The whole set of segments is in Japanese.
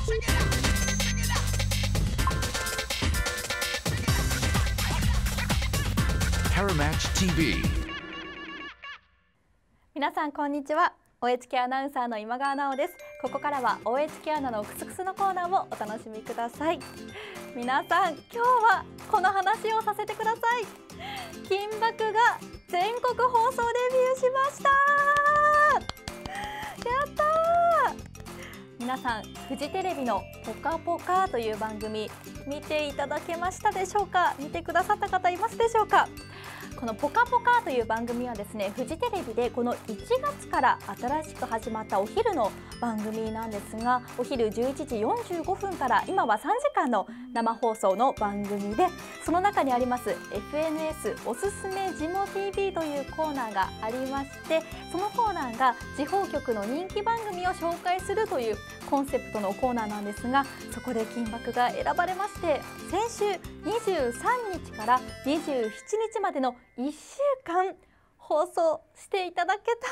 Paramatch TV。 皆さんこんにちは。OHK アナウンサーの今川奈緒です。ここからは OHK アナのクスクスのコーナーをお楽しみください。皆さん今日はこの話をさせてください。金箔が全国放送デビューしました。やったー。皆さんフジテレビのぽかぽかという番組見ていただけましたでしょうか。見てくださった方いますでしょうか。このぽかぽかという番組はですね、フジテレビでこの1月から新しく始まったお昼の番組なんですが、お昼11時45分から今は3時間の生放送の番組で、その中にあります FNS おすすめジモ TV というコーナーがありまして、そのコーナーが地方局の人気番組を紹介するというコンセプトのコーナーなんですが、そこで金箔が選ばれまして、先週23日から27日までの1週間放送していただけたんです。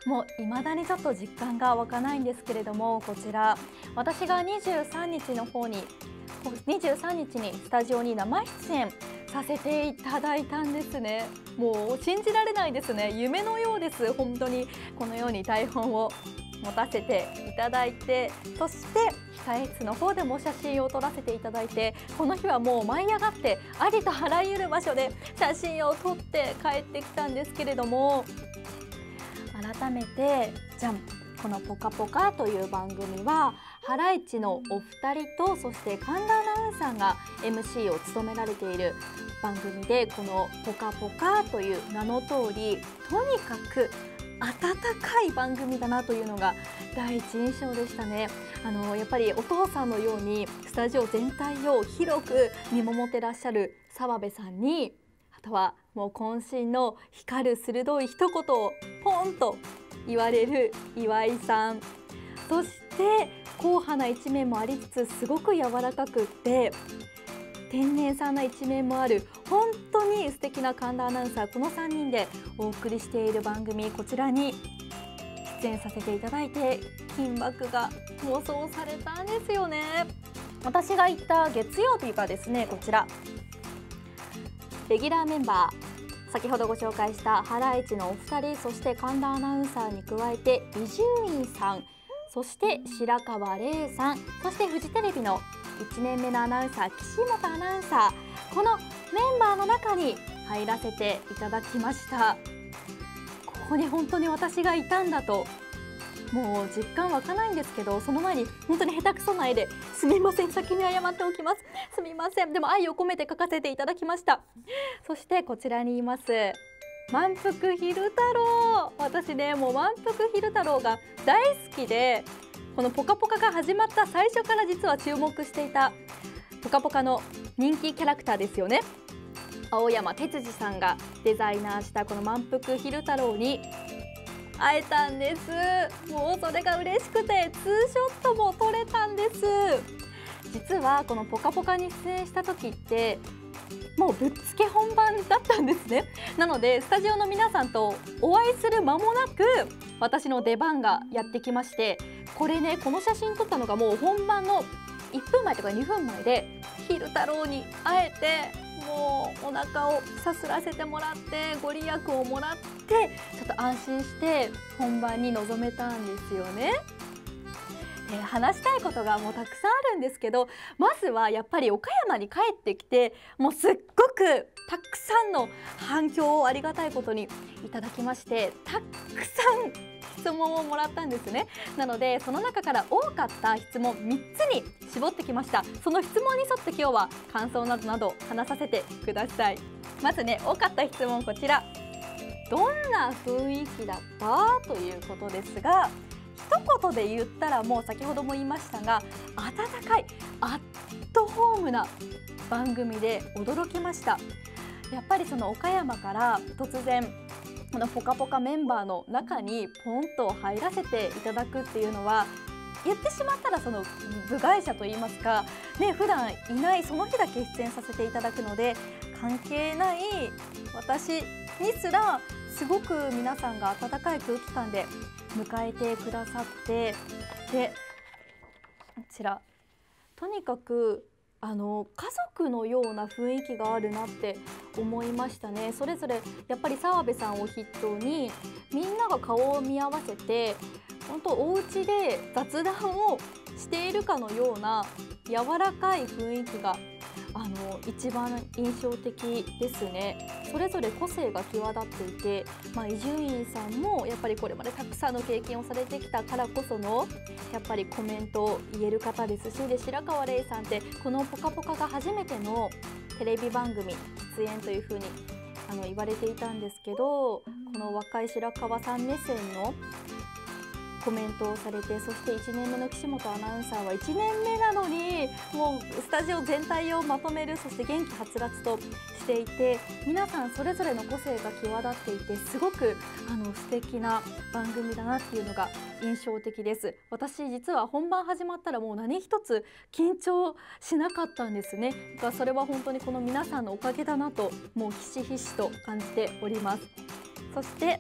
もう未だにちょっと実感が湧かないんですけれども、こちら私が23日にスタジオに生出演させていただいたんですね。もう信じられないですね。夢のようです。本当にこのように台本を持たせていただいて、そして控え室の方でも写真を撮らせていただいて、この日はもう舞い上がってありとあらゆる場所で写真を撮って帰ってきたんですけれども、改めてじゃん、このぽかぽかという番組はハライチのお二人と、そして神田アナウンサーが MC を務められている番組で、このぽかぽかという名の通り、とにかく温かい番組だなというのが第一印象でしたね。やっぱりお父さんのようにスタジオ全体を広く見守ってらっしゃる澤部さんに、あとはもう渾身の光る鋭い一言をポンと言われる岩井さん、そして硬派な一面もありつつすごく柔らかくって天然さんな一面もある本当に素敵な神田アナウンサー、この3人でお送りしている番組、こちらに出演させていただいて金箔が放送されたんですよね。私が行った月曜日がですね、こちらレギュラーメンバー、先ほどご紹介したハライチのお二人、そして神田アナウンサーに加えて伊集院さん、そして白川玲さん、そしてフジテレビの1年目のアナウンサー岸本アナウンサー、このメンバーの中に入らせていただきました。ここに本当に私がいたんだと、もう実感湧かないんですけど、その前に本当に下手くそな絵ですみません、先に謝っておきます。すみません。でも愛を込めて描かせていただきました。そしてこちらにいます満腹昼太郎。私ね、もう満腹昼太郎が大好きで、このぽかぽかが始まった最初から実は注目していたぽかぽかの人気キャラクターですよね。青山哲司さんがデザイナーしたこの満腹昼太郎に会えたんです。もうそれが嬉しくてツーショットも撮れたんです。実はこのぽかぽかに出演した時ってもうぶっつけ本番だったんですね。なのでスタジオの皆さんとお会いする間もなく私の出番がやってきまして、これね、この写真撮ったのがもう本番の1分前とか2分前で、昼太郎に会えてもうお腹をさすらせてもらってご利益をもらって、ちょっと安心して本番に臨めたんですよね。話したいことがもうたくさんあるんですけど、まずはやっぱり岡山に帰ってきて、もうすっごくたくさんの反響をありがたいことにいただきまして、たくさん質問をもらったんですね。なのでその中から多かった質問3つに絞ってきました。その質問に沿って今日は感想などなど話させてください。まずね、多かった質問こちら。どんな雰囲気だったということですが、一言で言ったらもう先ほども言いましたが、温かいアットホームな番組で驚きました。やっぱりその岡山から突然このぽかぽかメンバーの中にポンと入らせていただくっていうのは、言ってしまったらその部外者といいますかね、普段いないその日だけ出演させていただくので、関係ない私にすらすごく皆さんが温かい空気感で迎えてくださって、でこちらとにかく家族のような雰囲気があるなって思いましたね。それぞれやっぱり澤部さんを筆頭にみんなが顔を見合わせて本当お家で雑談をしているかのような柔らかい雰囲気が一番印象的ですね。それぞれ個性が際立っていて、伊集院さんもやっぱりこれまでたくさんの経験をされてきたからこそのやっぱりコメントを言える方ですし、で白河れいさんってこの「ぽかぽか」が初めてのテレビ番組出演というふうに言われていたんですけど、この若い白河さん目線のコメントをされて、そして1年目の岸本アナウンサーは1年目なのにもうスタジオ全体をまとめる、そして元気はつらつとしていて、皆さんそれぞれの個性が際立っていて、すごく素敵な番組だなっていうのが印象的です。私実は本番始まったらもう何一つ緊張しなかったんですね。だからそれは本当にこの皆さんのおかげだなと、もうひしひしと感じております。そして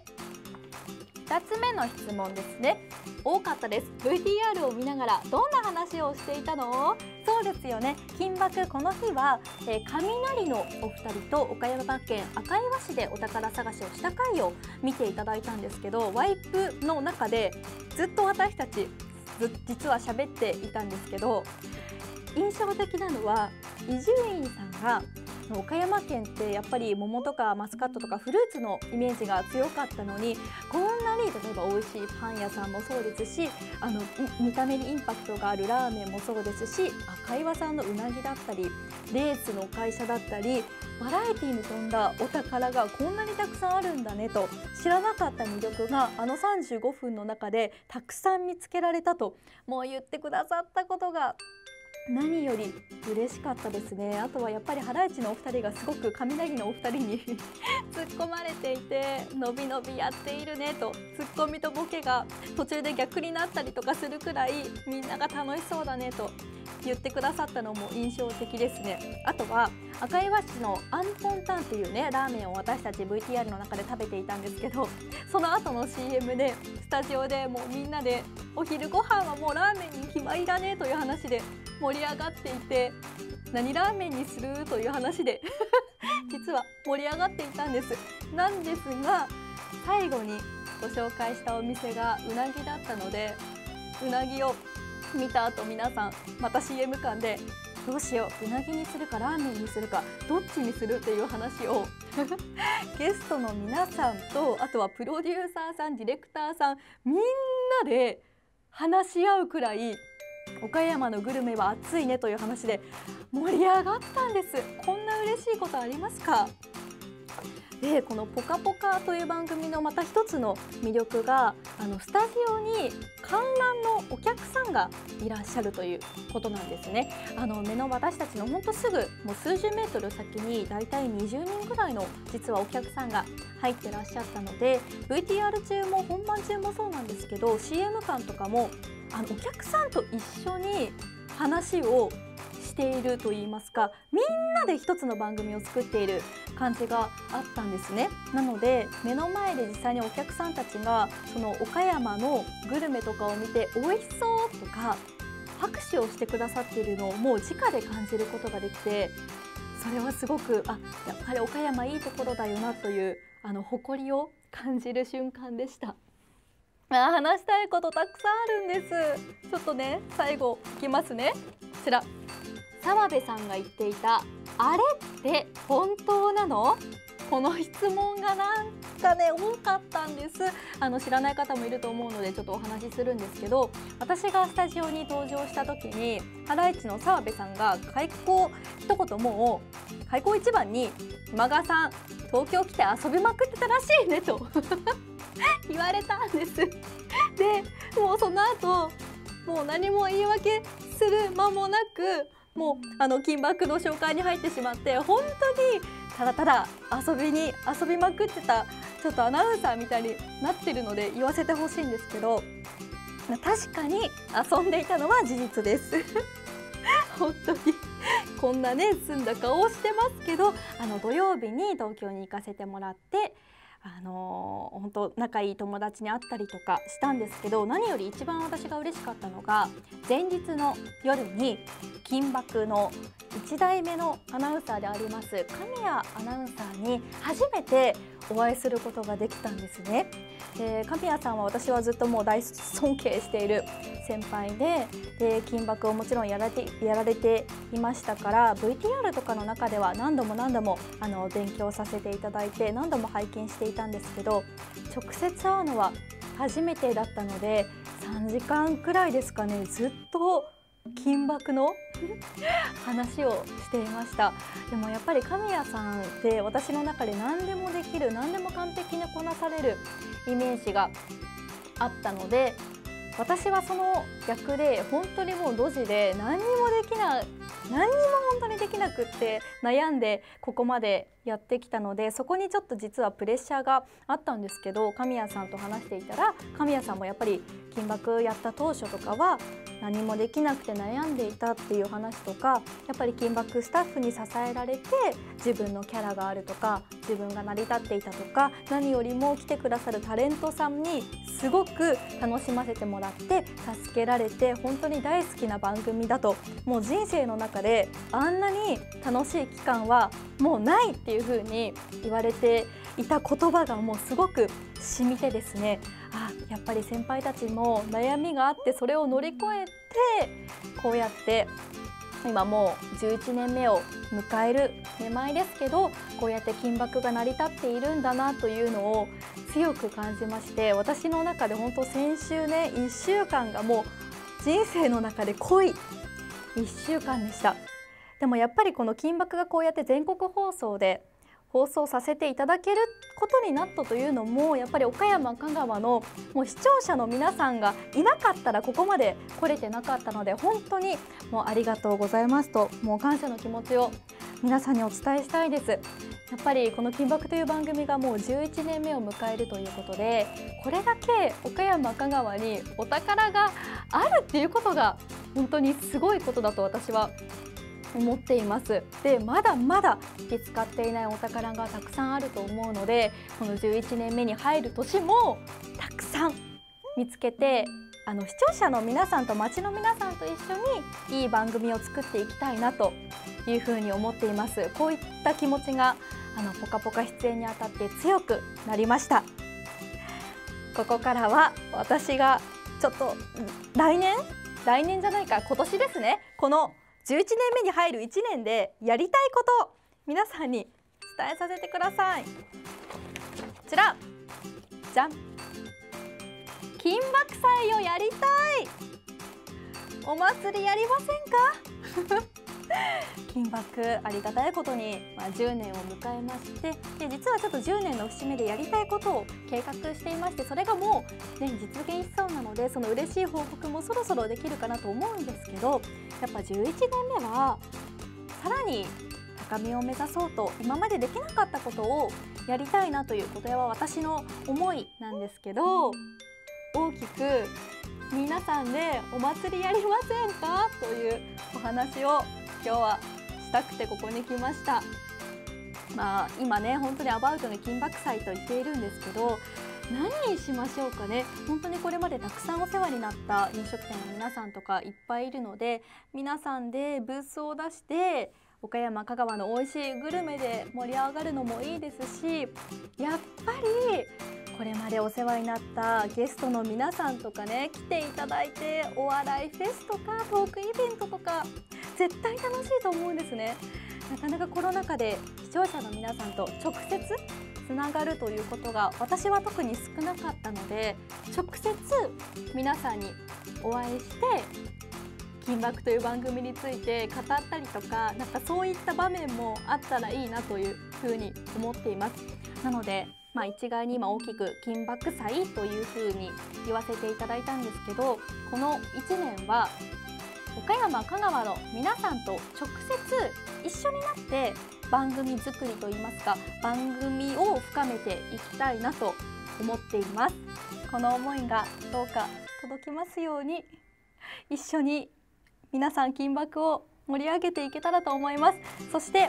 2つ目の質問ですね。多かったです。 VTR を見ながらどんな話をしていたの？そうですよね、金箔この日は、雷のお二人と岡山県赤磐市でお宝探しをした回を見ていただいたんですけど、ワイプの中でずっと私たち実は喋っていたんですけど、印象的なのは伊集院さんが岡山県ってやっぱり桃とかマスカットとかフルーツのイメージが強かったのに、こんなに例えば美味しいパン屋さんもそうですし、見た目にインパクトがあるラーメンもそうですし、赤岩さんのうなぎだったりレースの会社だったり、バラエティに富んだお宝がこんなにたくさんあるんだねと、知らなかった魅力が35分の中でたくさん見つけられたともう言ってくださったことが何より嬉しかったですね。あとはやっぱりハライチのお二人がすごく雷のお二人に突っ込まれていて、のびのびやっているねと、ツッコミとボケが途中で逆になったりとかするくらいみんなが楽しそうだねと言ってくださったのも印象的ですね。あとは赤磐市のアンポンタンっていうねラーメンを私たち VTR の中で食べていたんですけど、その後の CM でスタジオでもうみんなでお昼ご飯はもうラーメンに決まりだねという話で盛り上がっていて、何ラーメンにするという話で実は盛り上がっていたんです。なんですが最後にご紹介したお店がうなぎだったので、うなぎを見た後皆さんまた CM 間でどうしよう、うなぎにするかラーメンにするかどっちにするっていう話をゲストの皆さんと、あとはプロデューサーさんディレクターさんみんなで話し合うくらい岡山のグルメは熱いねという話で盛り上がったんです。こんな嬉しいことありますか？でこの「ぽかぽか」という番組のまた一つの魅力がスタジオに観覧のお客さんがいらっしゃるということなんですね。目の私たちのほんとすぐもう数十メートル先にだいたい20人ぐらいの実はお客さんが入ってらっしゃったので、 VTR 中も本番中もそうなんですけど CM 間とかもお客さんと一緒に話をしているといいますか、みんなで一つの番組を作っている感じがあったんですね。なので目の前で実際にお客さんたちがその岡山のグルメとかを見て美味しそうとか拍手をしてくださっているのをもう直で感じることができて、それはすごくやっぱり岡山いいところだよなという誇りを感じる瞬間でした。話したいことたくさんあるんです。ちょっとね最後いきますね。こちら澤部さんが言っていたあれって本当なの？この質問がなんかね多かったんです。知らない方もいると思うのでちょっとお話しするんですけど、私がスタジオに登場した時にハライチの澤部さんが開講一言もう開講一番に今川さん東京来て遊びまくってたらしいねと言われたんです。でもうその後もう何も言い訳する間もなくもう金箔の紹介に入ってしまって、本当にただただ遊びまくってたちょっとアナウンサーみたいになってるので言わせてほしいんですけど、確かに遊んでいたのは事実です本当にこんなね澄んだ顔をしてますけど土曜日に東京に行かせてもらって本当仲いい友達に会ったりとかしたんですけど、何より一番私が嬉しかったのが、前日の夜に金箔の1代目のアナウンサーであります神谷アナウンサーに初めてお会いすることができたんですね。神谷さんは私はずっともう大尊敬している先輩で、金箔をもちろんやられていましたから、 VTR とかの中では何度も勉強させていただいて何度も拝見していたんですけど、直接会うのは初めてだったので、3時間くらいですかね、ずっと金箔の話をしていました。でもやっぱり神谷さんって私の中で何でもできる、何でも完璧にこなされるイメージがあったので、私はその逆で本当にもうドジで何にも本当にできなくって悩んでここまでやってきたので、そこにちょっと実はプレッシャーがあったんですけど、神谷さんと話していたら、神谷さんもやっぱり金箔やった当初とかは何もできなくて悩んでいたっていう話とか、やっぱり金箔スタッフに支えられて自分のキャラがあるとか、自分が成り立っていたとか、何よりも来てくださるタレントさんにすごく楽しませてもらって助けられて、本当に大好きな番組だと、もう人生の中であんなに楽しい期間はもうないっていう風に言われていた言葉がもうすごく染みてですね、やっぱり先輩たちも悩みがあってそれを乗り越えてこうやって今もう11年目を迎える手前ですけど、こうやって金箔が成り立っているんだなというのを強く感じまして、私の中で本当先週ね1週間がもう人生の中で濃い1週間でした。でもやっぱりこの金箔がこうやって全国放送で放送させていただけることになったというのも、やっぱり岡山香川のもう視聴者の皆さんがいなかったらここまで来れてなかったので、本当にもうありがとうございますと、もう感謝の気持ちを皆さんにお伝えしたいです。やっぱりこの金箔という番組がもう11年目を迎えるということで、これだけ岡山香川にお宝があるっていうことが本当にすごいことだと私は思っています。で、まだまだ見つかっていないお宝がたくさんあると思うので、この11年目に入る年もたくさん見つけて、視聴者の皆さんと町の皆さんと一緒にいい番組を作っていきたいなというふうに思っています。こういった気持ちがぽかぽか出演にあたって強くなりました。ここからは私がちょっと来年じゃないか、今年ですね、この11年目に入る1年でやりたいこと皆さんに伝えさせてください。こちらじゃん、金箔祭をやりたい。お祭りやりませんか金箔ありがたいことに、10年を迎えまして、で実はちょっと10年の節目でやりたいことを計画していまして、それがもう、実現しそうなので、その嬉しい報告もそろそろできるかなと思うんですけど、やっぱ11年目はさらに高みを目指そうと、今までできなかったことをやりたいなということは私の思いなんですけど、大きく皆さんでお祭りやりませんかというお話を今日はしたくてここに来ました。今ね本当にアバウトに金箔祭と言っているんですけど、何にしましょうかね。本当にこれまでたくさんお世話になった飲食店の皆さんとかいっぱいいるので、皆さんでブースを出して岡山香川の美味しいグルメで盛り上がるのもいいですし、やっぱりこれまでお世話になったゲストの皆さんとかね、来ていただいてお笑いフェスとかトークイベントとか絶対楽しいと思うんですね。なかなかコロナ禍で視聴者の皆さんと直接つながるということが私は特に少なかったので、直接皆さんにお会いして金箔という番組について語ったりとか、なんかそういった場面もあったらいいなというふうに思っています。なので一概に今大きく金箔祭というふうに言わせていただいたんですけど、この1年は岡山香川の皆さんと直接一緒になって番組作りといいますか、番組を深めていきたいなと思っています。この思いがどうか届きますように、一緒に皆さん金箔を盛り上げていけたらと思います。そして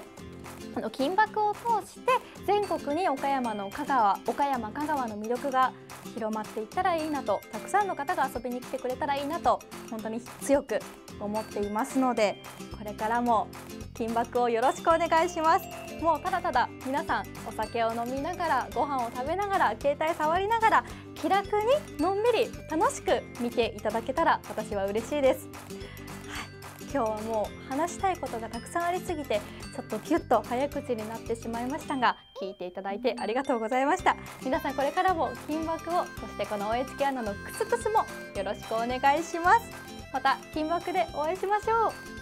金箔を通して全国に岡山香川の魅力が広まっていったらいいなと、たくさんの方が遊びに来てくれたらいいなと本当に強く思っていますので、これからも金箔をよろしくお願いします。もうただただ皆さんお酒を飲みながら、ご飯を食べながら、携帯触りながら気楽にのんびり楽しく見ていただけたら私は嬉しいです。今日はもう話したいことがたくさんありすぎてちょっとギュッと早口になってしまいましたが、聞いていただいてありがとうございました。皆さんこれからも金箔を、そしてこの OHK アナのクスクスもよろしくお願いします。また金箔でお会いしましょう。